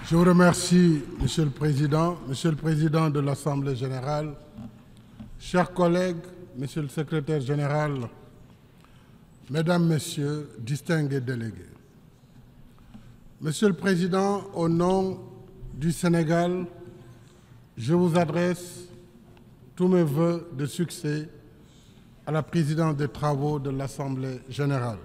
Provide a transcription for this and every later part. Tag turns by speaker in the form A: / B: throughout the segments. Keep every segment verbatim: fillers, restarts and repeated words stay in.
A: Je vous remercie, Monsieur le Président, Monsieur le Président de l'Assemblée générale, chers collègues, Monsieur le Secrétaire général, Mesdames, Messieurs, distingués délégués. Monsieur le Président, au nom du Sénégal, je vous adresse tous mes vœux de succès à la présidence des travaux de l'Assemblée générale.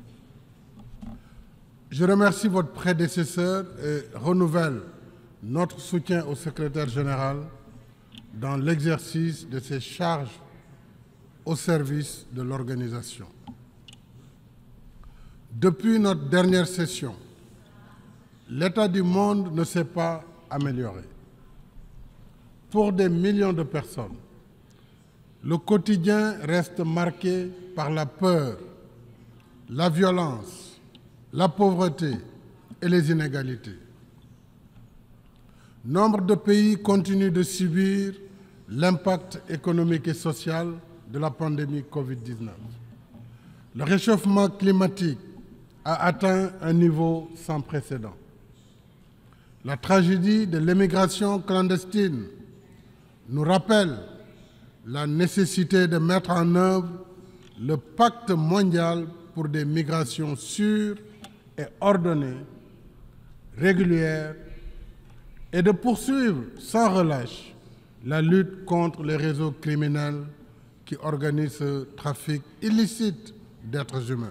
A: Je remercie votre prédécesseur et renouvelle notre soutien au secrétaire général dans l'exercice de ses charges au service de l'organisation. Depuis notre dernière session, l'état du monde ne s'est pas amélioré. Pour des millions de personnes, le quotidien reste marqué par la peur, la violence, la pauvreté et les inégalités. Nombre de pays continuent de subir l'impact économique et social de la pandémie Covid dix-neuf. Le réchauffement climatique a atteint un niveau sans précédent. La tragédie de l'émigration clandestine nous rappelle la nécessité de mettre en œuvre le pacte mondial pour des migrations sûres et ordonnée, régulière, et de poursuivre sans relâche la lutte contre les réseaux criminels qui organisent ce trafic illicite d'êtres humains.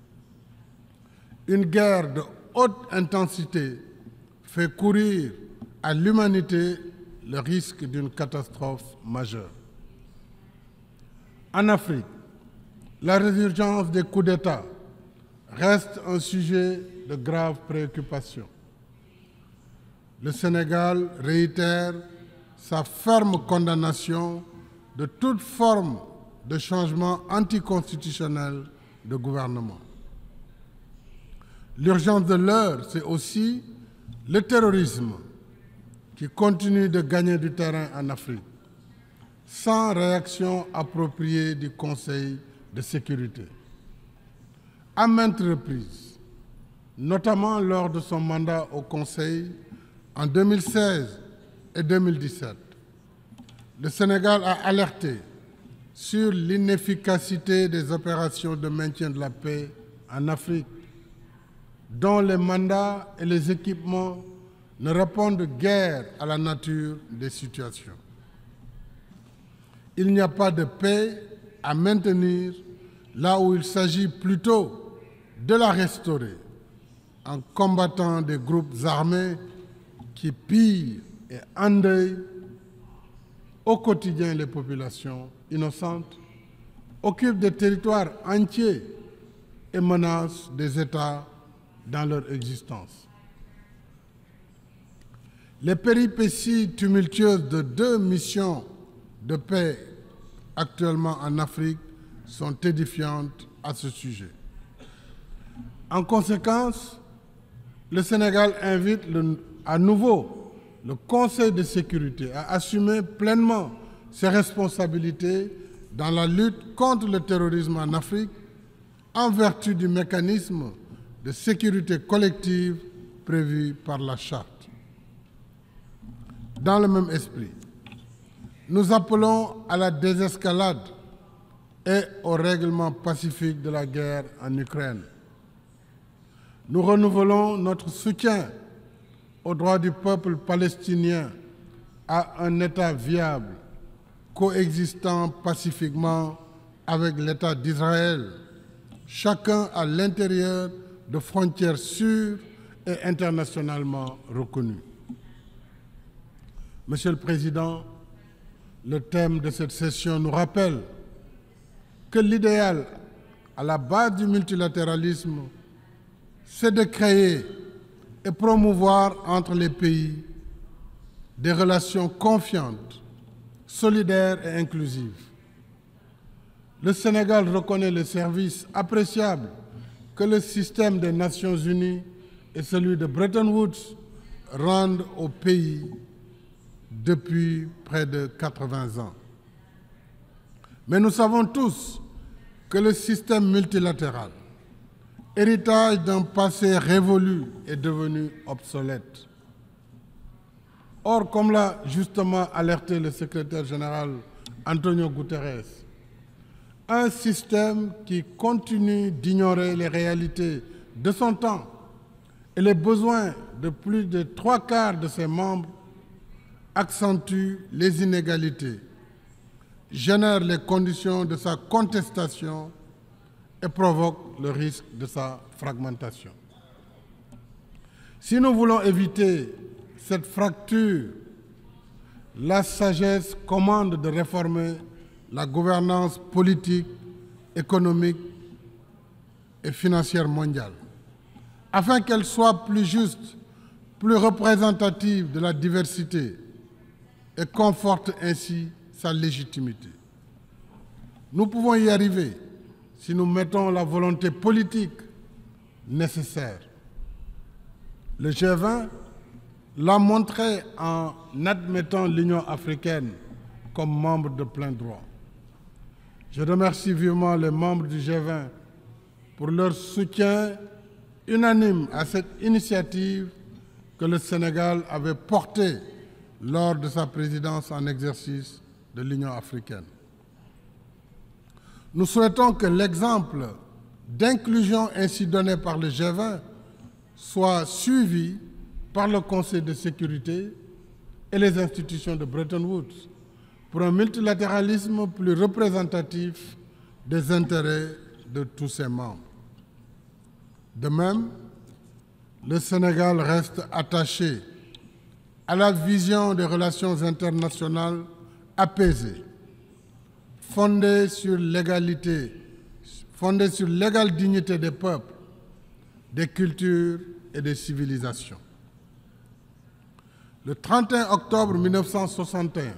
A: Une guerre de haute intensité fait courir à l'humanité le risque d'une catastrophe majeure. En Afrique, la résurgence des coups d'État reste un sujet de grave préoccupation. Le Sénégal réitère sa ferme condamnation de toute forme de changement anticonstitutionnel de gouvernement. L'urgence de l'heure, c'est aussi le terrorisme qui continue de gagner du terrain en Afrique, sans réaction appropriée du Conseil de sécurité. À maintes reprises, notamment lors de son mandat au Conseil en deux mille seize et deux mille dix-sept, le Sénégal a alerté sur l'inefficacité des opérations de maintien de la paix en Afrique, dont les mandats et les équipements ne répondent guère à la nature des situations. Il n'y a pas de paix à maintenir là où il s'agit plutôt de la restaurer en combattant des groupes armés qui pillent et endeuillent au quotidien les populations innocentes, occupent des territoires entiers et menacent des États dans leur existence. Les péripéties tumultueuses de deux missions de paix actuellement en Afrique sont édifiantes à ce sujet. En conséquence, le Sénégal invite le, à nouveau le Conseil de sécurité à assumer pleinement ses responsabilités dans la lutte contre le terrorisme en Afrique en vertu du mécanisme de sécurité collective prévu par la Charte. Dans le même esprit, nous appelons à la désescalade et au règlement pacifique de la guerre en Ukraine. Nous renouvelons notre soutien au droit du peuple palestinien à un État viable, coexistant pacifiquement avec l'État d'Israël, chacun à l'intérieur de frontières sûres et internationalement reconnues. Monsieur le Président, le thème de cette session nous rappelle que l'idéal à la base du multilatéralisme, c'est de créer et promouvoir entre les pays des relations confiantes, solidaires et inclusives. Le Sénégal reconnaît le service appréciable que le système des Nations Unies et celui de Bretton Woods rendent au pays depuis près de quatre-vingts ans. Mais nous savons tous que le système multilatéral, héritage d'un passé révolu, est devenu obsolète. Or, comme l'a justement alerté le secrétaire général Antonio Guterres, un système qui continue d'ignorer les réalités de son temps et les besoins de plus de trois quarts de ses membres accentue les inégalités, génère les conditions de sa contestation et provoque le risque de sa fragmentation. Si nous voulons éviter cette fracture, la sagesse commande de réformer la gouvernance politique, économique et financière mondiale, afin qu'elle soit plus juste, plus représentative de la diversité et conforte ainsi sa légitimité. Nous pouvons y arriver si nous mettons la volonté politique nécessaire. Le G vingt l'a montré en admettant l'Union africaine comme membre de plein droit. Je remercie vivement les membres du G vingt pour leur soutien unanime à cette initiative que le Sénégal avait portée lors de sa présidence en exercice de l'Union africaine. Nous souhaitons que l'exemple d'inclusion ainsi donné par le G vingt soit suivi par le Conseil de sécurité et les institutions de Bretton Woods pour un multilatéralisme plus représentatif des intérêts de tous ses membres. De même, le Sénégal reste attaché à la vision des relations internationales apaisées, fondées sur l'égalité, fondées sur l'égale dignité des peuples, des cultures et des civilisations. Le trente et un octobre mille neuf cent soixante et un,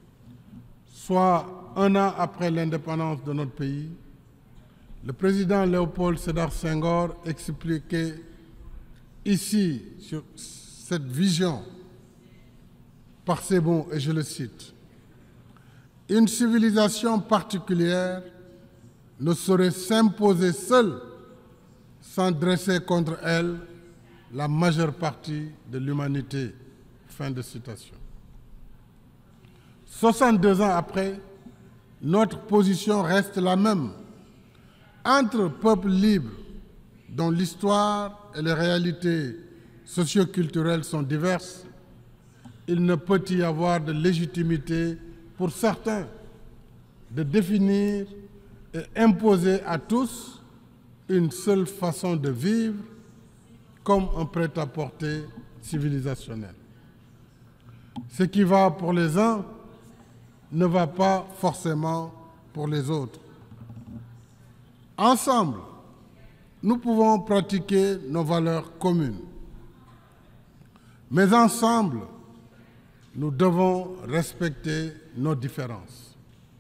A: soit un an après l'indépendance de notre pays, le président Léopold Sédar Senghor expliquait ici, sur cette vision, par ces mots, et je le cite, « Une civilisation particulière ne saurait s'imposer seule sans dresser contre elle la majeure partie de l'humanité. » Fin de citation. soixante-deux ans après, notre position reste la même. Entre peuples libres, dont l'histoire et les réalités socioculturelles sont diverses, il ne peut y avoir de légitimité pour certains de définir et imposer à tous une seule façon de vivre comme un prêt-à-porter civilisationnel. Ce qui va pour les uns ne va pas forcément pour les autres. Ensemble, nous pouvons pratiquer nos valeurs communes. Mais ensemble, nous devons respecter nos différences.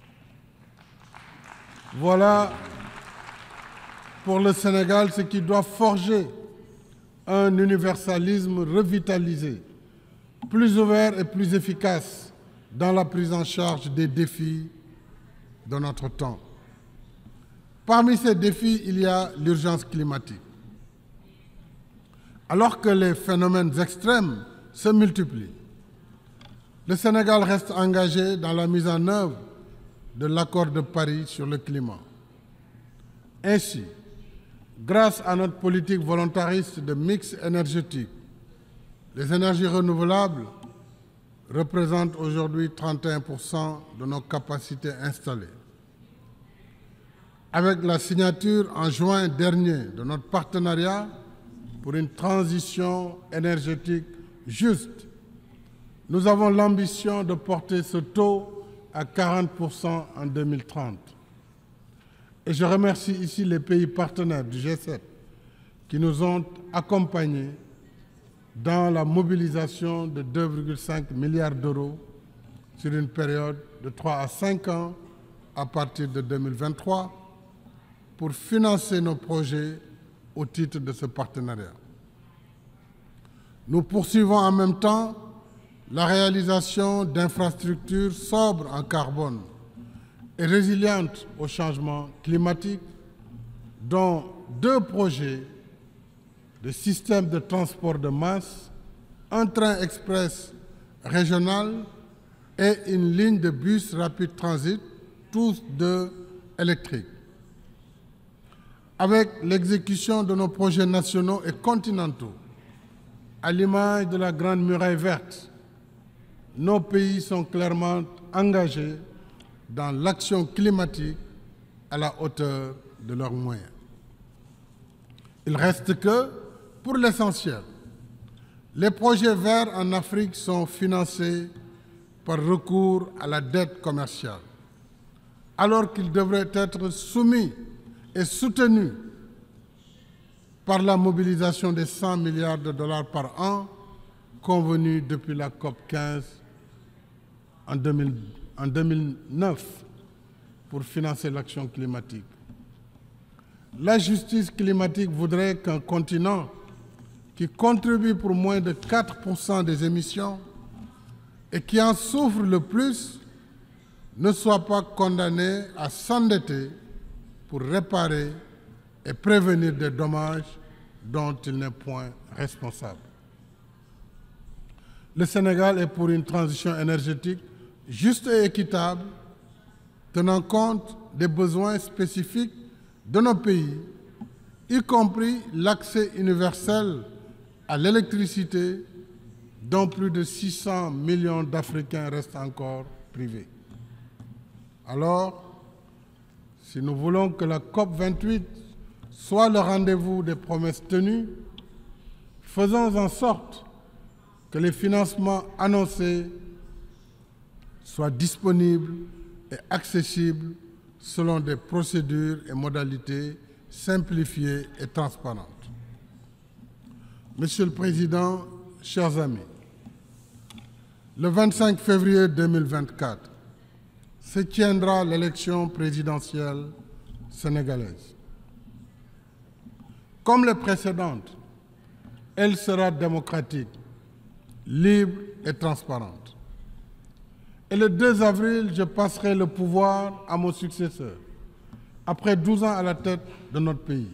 A: Voilà pour le Sénégal ce qui doit forger un universalisme revitalisé, plus ouvert et plus efficace dans la prise en charge des défis de notre temps. Parmi ces défis, il y a l'urgence climatique. Alors que les phénomènes extrêmes se multiplient, le Sénégal reste engagé dans la mise en œuvre de l'accord de Paris sur le climat. Ainsi, grâce à notre politique volontariste de mix énergétique, les énergies renouvelables représentent aujourd'hui trente et un pour cent de nos capacités installées. Avec la signature en juin dernier de notre partenariat pour une transition énergétique juste, nous avons l'ambition de porter ce taux à quarante pour cent en deux mille trente. Et je remercie ici les pays partenaires du G sept qui nous ont accompagnés dans la mobilisation de deux virgule cinq milliards d'euros sur une période de trois à cinq ans à partir de deux mille vingt-trois pour financer nos projets au titre de ce partenariat. Nous poursuivons en même temps la réalisation d'infrastructures sobres en carbone et résilientes au changement climatique, dont deux projets de système de transport de masse, un train express régionale et une ligne de bus rapide transit, tous deux électriques. Avec l'exécution de nos projets nationaux et continentaux, à l'image de la Grande Muraille verte, nos pays sont clairement engagés dans l'action climatique à la hauteur de leurs moyens. Il reste que, pour l'essentiel, les projets verts en Afrique sont financés par recours à la dette commerciale, alors qu'ils devraient être soumis et soutenus par la mobilisation des cent milliards de dollars par an convenue depuis la COP quinze en deux mille neuf pour financer l'action climatique. La justice climatique voudrait qu'un continent qui contribue pour moins de quatre pour cent des émissions et qui en souffre le plus ne soit pas condamné à s'endetter pour réparer et prévenir des dommages dont il n'est point responsable. Le Sénégal est pour une transition énergétique juste et équitable, tenant compte des besoins spécifiques de nos pays, y compris l'accès universel à l'électricité, dont plus de six cents millions d'Africains restent encore privés. Alors, si nous voulons que la COP vingt-huit soit le rendez-vous des promesses tenues, faisons en sorte que les financements annoncés soient disponibles et accessibles selon des procédures et modalités simplifiées et transparentes. Monsieur le Président, chers amis, le vingt-cinq février deux mille vingt-quatre se tiendra l'élection présidentielle sénégalaise. Comme les précédentes, elle sera démocratique, libre et transparente. Et le deux avril, je passerai le pouvoir à mon successeur, après douze ans à la tête de notre pays.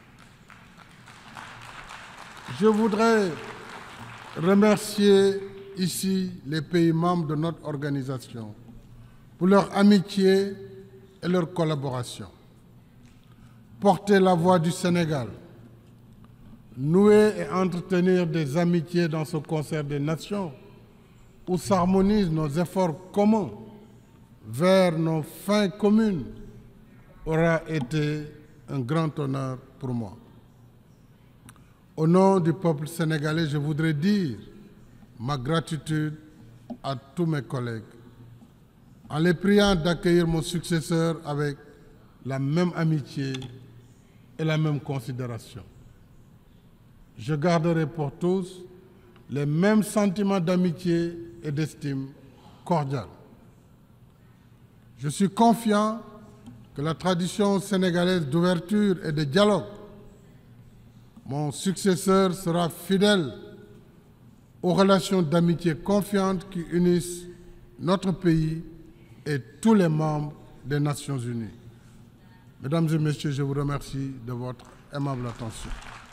A: Je voudrais remercier ici les pays membres de notre organisation pour leur amitié et leur collaboration. Porter la voix du Sénégal, nouer et entretenir des amitiés dans ce concert des nations où s'harmonisent nos efforts communs vers nos fins communes aura été un grand honneur pour moi. Au nom du peuple sénégalais, je voudrais dire ma gratitude à tous mes collègues en les priant d'accueillir mon successeur avec la même amitié et la même considération. Je garderai pour tous les mêmes sentiments d'amitié et d'estime cordiale. Je suis confiant que la tradition sénégalaise d'ouverture et de dialogue, mon successeur sera fidèle aux relations d'amitié confiantes qui unissent notre pays et tous les membres des Nations Unies. Mesdames et Messieurs, je vous remercie de votre aimable attention.